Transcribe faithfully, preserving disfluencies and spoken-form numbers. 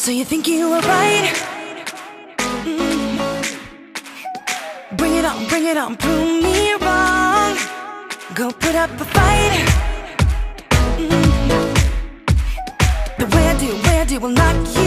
So you think you were right? Mm. Bring it on, bring it on, prove me wrong. Go put up a fight. Mm. The way I do, way I do will knock you